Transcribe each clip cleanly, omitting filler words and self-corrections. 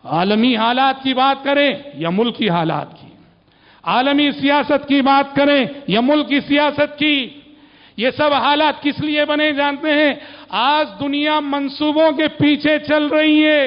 عالمی حالات کی بات کریں یا ملکی حالات کی، عالمی سیاست کی بات کریں یا ملک کی سیاست کی، یہ سب حالات کس لیے بنے جانتے ہیں؟ آج دنیا منصوبوں کے پیچھے چل رہی ہے۔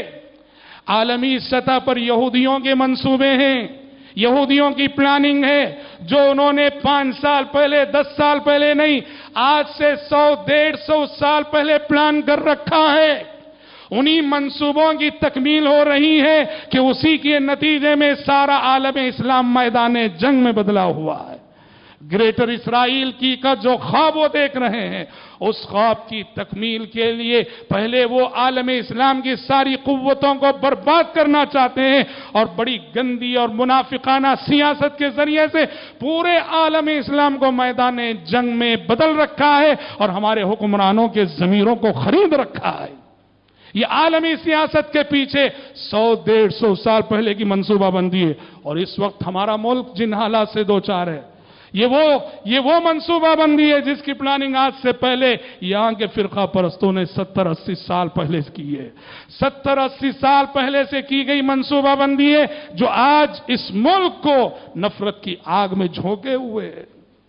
عالمی سطح پر یہودیوں کے منصوبے ہیں، یہودیوں کی پلاننگ ہے، جو انہوں نے 5 سال پہلے، 10 سال پہلے نہیں، آج سے 100-150 سال پہلے پلان کر رکھا ہے۔ انہی منصوبوں کی تکمیل ہو رہی ہے کہ اسی کے نتیجے میں سارا عالم اسلام میدان جنگ میں بدلا ہوا ہے۔ گریٹر اسرائیل کی کا جو خواب وہ دیکھ رہے ہیں، اس خواب کی تکمیل کے لیے پہلے وہ عالم اسلام کی ساری قوتوں کو برباد کرنا چاہتے ہیں، اور بڑی گندی اور منافقانہ سیاست کے ذریعے سے پورے عالم اسلام کو میدان جنگ میں بدل رکھا ہے اور ہمارے حکمرانوں کے ضمیروں کو خرید رکھا ہے۔ یہ عالمی سیاست کے پیچھے 100-150 سال پہلے کی منصوبہ بندی ہے، اور اس وقت ہمارا ملک جن حالات سے دوچار ہے، یہ وہ منصوبہ بندی ہے جس کی پلاننگ آج سے پہلے یہاں کے فرقہ پرستوں نے 70-80 سال پہلے کی ہے۔ 70-80 سال پہلے سے کی گئی منصوبہ بندی ہے جو آج اس ملک کو نفرت کی آگ میں جھونکے ہوئے ہے۔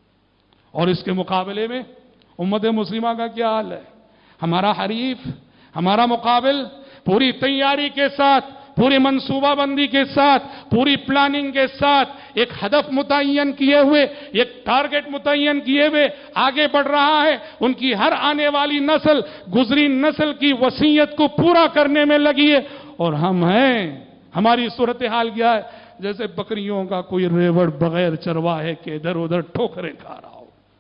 اور اس کے مقابلے میں امت مسلمہ کا کیا حال ہے؟ ہمارا حریف، ہمارا مقابل پوری تیاری کے ساتھ، پوری منصوبہ بندی کے ساتھ، پوری پلاننگ کے ساتھ، ایک ہدف متعین کیے ہوئے، ایک ٹارگٹ متعین کیے ہوئے آگے بڑھ رہا ہے۔ ان کی ہر آنے والی نسل، گزری نسل کی وصیت کو پورا کرنے میں لگی ہے، اور ہم ہیں، ہماری صورتحال کیا ہے؟ جیسے بکریوں کا کوئی ریوڑ بغیر چرواہے کے ادھر ادھر ٹھوکریں کھا رہا ہو۔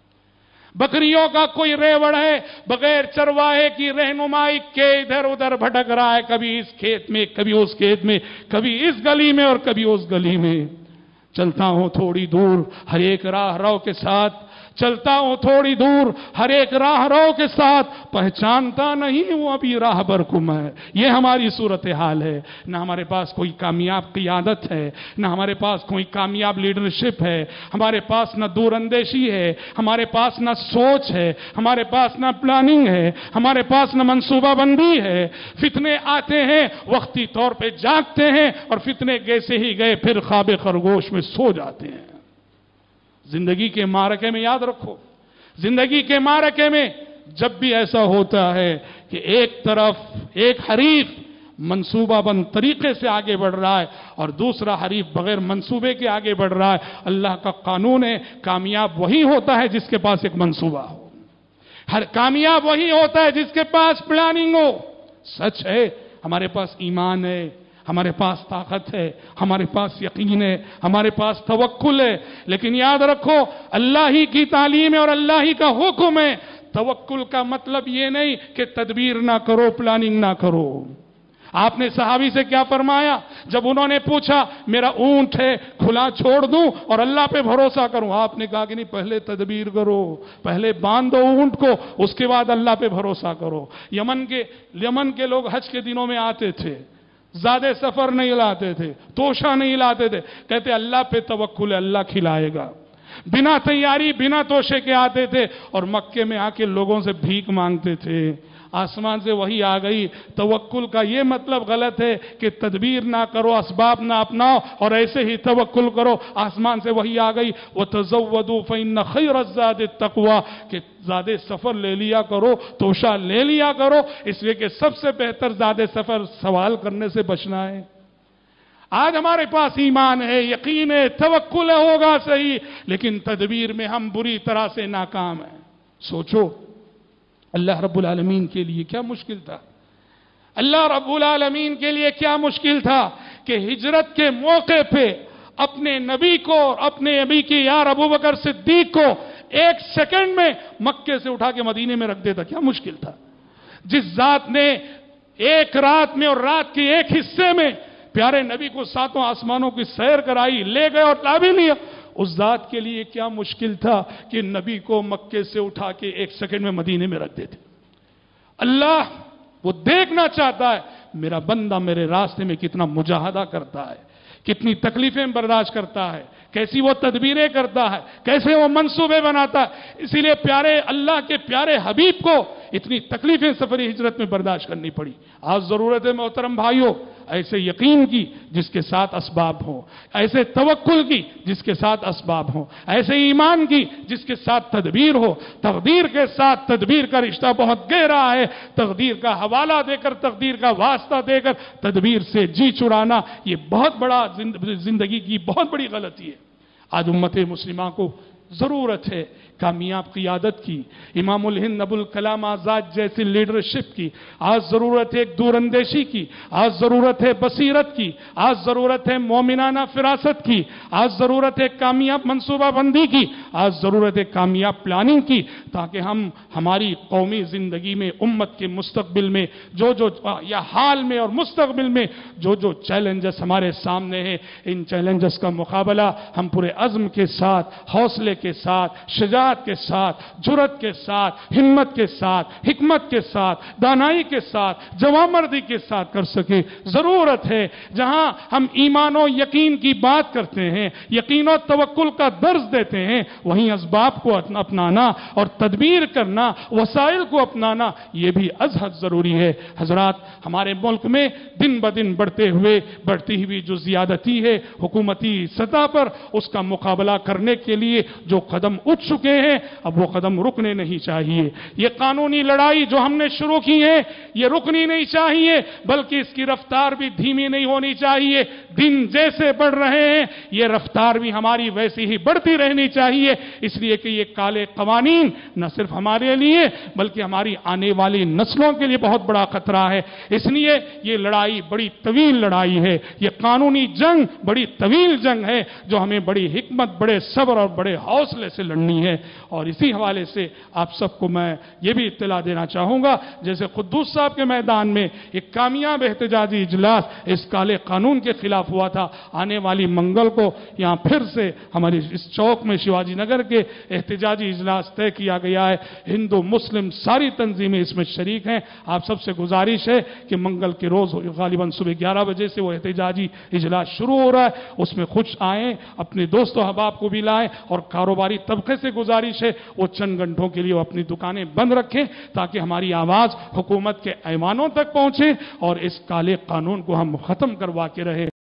بکریوں کا کوئی ریوڑ ہے بغیر چرواہے کی رہنمائی کے ادھر ادھر بھٹک رہا ہے، کبھی اس کھیت میں، کبھی اس کھیت میں، کبھی اس گلی میں اور کبھی اس گلی میں۔ چلتا ہوں تھوڑی دور ہر ایک راہ رو کے ساتھ، چلتا ہوں تھوڑی دور ہر ایک راہ رو کے ساتھ، پہچانتا نہیں ہوں ابھی راہبر کو میں۔ یہ ہماری صورتحال ہے۔ نہ ہمارے پاس کوئی کامیاب قیادت ہے، نہ ہمارے پاس کوئی کامیاب لیڈرشپ ہے، ہمارے پاس نہ دور اندیشی ہے، ہمارے پاس نہ سوچ ہے، ہمارے پاس نہ پلاننگ ہے، ہمارے پاس نہ منصوبہ بندی ہے۔ فتنے آتے ہیں، وقتی طور پہ جاگتے ہیں، اور فتنے جیسے ہی گئے پھر خواب خرگوش میں سو جاتے ہیں۔ زندگی کے معرکے میں یاد رکھو، زندگی کے معرکے میں جب بھی ایسا ہوتا ہے کہ ایک طرف ایک حریف منصوبہ بند طریقے سے آگے بڑھ رہا ہے اور دوسرا حریف بغیر منصوبے کے آگے بڑھ رہا ہے، اللہ کا قانون ہے، کامیاب وہی ہوتا ہے جس کے پاس ایک منصوبہ ہو، ہر کامیاب وہی ہوتا ہے جس کے پاس پلاننگ ہو۔ سچ ہے، ہمارے پاس ایمان ہے، ہمارے پاس طاقت ہے، ہمارے پاس یقین ہے، ہمارے پاس توکل ہے، لیکن یاد رکھو اللہ ہی کی تعلیم ہے اور اللہ ہی کا حکم ہے۔ توکل کا مطلب یہ نہیں کہ تدبیر نہ کرو، پلاننگ نہ کرو۔ آپ نے صحابی سے کیا فرمایا جب انہوں نے پوچھا میرا اونٹ ہے کھلا چھوڑ دوں اور اللہ پہ بھروسہ کروں؟ آپ نے کہا کہ نہیں، پہلے تدبیر کرو، پہلے باندھ دو اونٹ کو، اس کے بعد اللہ پہ بھروسہ کرو۔ یمن کے لوگ حج کے دنوں میں آتے تھے، زیادہ سفر نہیں لاتے تھے، توشہ نہیں لاتے تھے، کہتے اللہ پہ توکل ہے، اللہ کھلائے گا۔ بنا تیاری، بنا توشے کے آتے تھے اور مکے میں آ کے لوگوں سے بھیک مانگتے تھے۔ آسمان سے وحی آ گئی۔ توکل کا یہ مطلب غلط ہے کہ تدبیر نہ کرو، اسباب نہ اپناؤ اور ایسے ہی توکل کرو۔ آسمان سے وحی آ گئی، وَتَزَوَّدُوا فَإِنَّ خَيْرَ الزَّادِ التَّقْوَىٰ، کہ زیادہ سفر لے لیا کرو، توشہ لے لیا کرو، اس لیے کہ سب سے بہتر زیادہ سفر سوال کرنے سے بچنا ہے۔ آج ہمارے پاس ایمان ہے، یقین ہے، توکل ہوگا صحیح، لیکن تدبیر میں ہم بری طرح سے ناکام ہیں۔ سوچو اللہ رب العالمین کے لیے کیا مشکل تھا، اللہ رب العالمین کے لیے کیا مشکل تھا کہ ہجرت کے موقع پہ اپنے نبی کو، اپنے نبی کے یار ابو بکر صدیق کو 1 سیکنڈ میں مکے سے اٹھا کے مدینے میں رکھ دیتا۔ کیا مشکل تھا؟ جس ذات نے ایک رات میں اور رات کے ایک حصے میں پیارے نبی کو 7 آسمانوں کی سیر کرائی، لے گئے اور لا بھی لیا، اس ذات کے لیے کیا مشکل تھا کہ نبی کو مکے سے اٹھا کے 1 سیکنڈ میں مدینے میں رکھ دیتے۔ اللہ وہ دیکھنا چاہتا ہے میرا بندہ میرے راستے میں کتنا مجاہدہ کرتا ہے، کتنی تکلیفیں برداشت کرتا ہے، کیسی وہ تدبیریں کرتا ہے، کیسے وہ منصوبے بناتا ہے۔ اسی لیے پیارے اللہ کے پیارے حبیب کو اتنی تکلیفیں سفر ہجرت میں برداشت کرنی پڑی۔ آج ضرورت ہے محترم بھائیوں، ایسے یقین کی جس کے ساتھ اسباب ہوں، ایسے توکل کی جس کے ساتھ اسباب ہوں، ایسے ایمان کی جس کے ساتھ تدبیر ہو۔ تقدیر کے ساتھ تدبیر کا رشتہ بہت گہرا ہے۔ تقدیر کا حوالہ دے کر، تقدیر کا واسطہ دے کر تدبیر سے جی چرانا، یہ بہت بڑا زندگی کی بہت بڑی غلطی ہے۔ آج امت مسلمہ کو ضرورت ہے کامیاب قیادت کی، امام الہند ابوالکلام آزاد جیسی لیڈرشپ کی۔ آج ضرورت ہے ایک دور اندیشی کی، آج ضرورت ہے بصیرت کی، آج ضرورت ہے مومنانہ فراست کی، آج ضرورت ہے کامیاب منصوبہ بندی کی، آج ضرورت ہے کامیاب پلاننگ کی، تاکہ ہم ہماری قومی زندگی میں، امت کے مستقبل میں یا حال میں اور مستقبل میں جو چیلنجز ہمارے سامنے ہیں، ان چیلنجز کا مقابلہ ہم پورے عزم کے ساتھ، حوصلے کے ساتھ، شجاعت کے ساتھ، جرأت کے ساتھ، ہمت کے ساتھ، حکمت کے ساتھ، دانائی کے ساتھ، جوانمردی کے ساتھ کر سکے۔ ضرورت ہے جہاں ہم ایمان و یقین کی بات کرتے ہیں، یقین و توکل کا درس دیتے ہیں، وہیں اسباب کو اپنانا اور تدبیر کرنا، وسائل کو اپنانا، یہ بھی از حد ضروری ہے۔ حضرات، ہمارے ملک میں دن بدن بڑھتی ہوئی جو زیادتی ہے حکومتی سطح پر، اس کا مقابلہ کرنے کے لیے جو قدم اٹھ چکے ہیں، اب وہ قدم رکنے نہیں چاہیے۔ یہ قانونی لڑائی جو ہم نے شروع کی ہے، یہ رکنی نہیں چاہیے، بلکہ اس کی رفتار بھی دھیمی نہیں ہونی چاہیے۔ دن جیسے بڑھ رہے ہیں، یہ رفتار بھی ہماری ویسی ہی بڑھتی رہنی چاہیے، اس لیے کہ یہ کالے قوانین نہ صرف ہمارے لیے بلکہ ہماری آنے والی نسلوں کے لیے بہت بڑا خطرہ ہے۔ اس لیے یہ لڑائی بڑی طویل لڑائی ہے، یہ قانونی جنگ بڑی طویل جنگ ہے، جو ہمیں بڑی حکمت، بڑے صبر اور بڑے حوصلے سے لڑنی ہے۔ اور اسی حوالے سے آپ سب کو میں یہ بھی اطلاع دینا چاہوں گا، جیسے قدوس صاحب کے میدان میں ایک کامیاب احتجاجی اجلاس اس کالے قانون کے خلاف ہوا تھا، آنے والی منگل کو یہاں پھر سے ہماری اس چوک میں شیواجی نگر کے احتجاجی اجلاس طے کیا گیا ہے۔ ہندو مسلم ساری تنظیمیں اس میں شریک ہیں۔ آپ سب سے گزارش ہے کہ منگل کے روز غالباً صبح 11 بجے سے وہ احتجاجی اجلاس شروع ہو رہا ہے، اس میں خود آئیں، اپنے دوست و احباب کو بھی لائیں، اور کاروباری طبقے سے گزارش ہے وہ چند گھنٹوں کے لیے وہ اپنی دکانیں بند رکھیں تاکہ ہماری آواز حکومت کے ایوانوں تک پہنچے اور اس کالے قانون کو ہم ختم کروا کے رہے۔